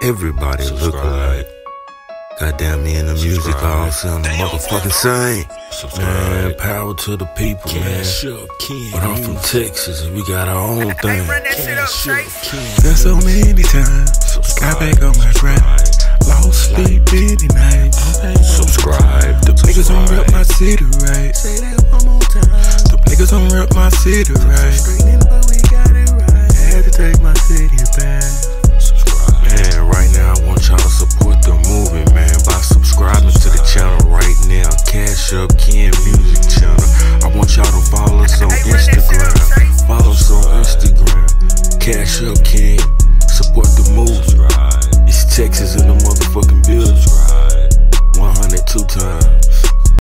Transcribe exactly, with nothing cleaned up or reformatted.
everybody look alike. Goddamn, me and the music all sound the motherfucking same. Man, power to the people, man. Cashup Kenn. But I'm from Texas and we got our own thing. Cashup Kenn. There's so many times got back on my grind. Lost sleep many nights. Subscribe. The niggas don't rep my city right. Say that one more time. The niggas don't rep my city right.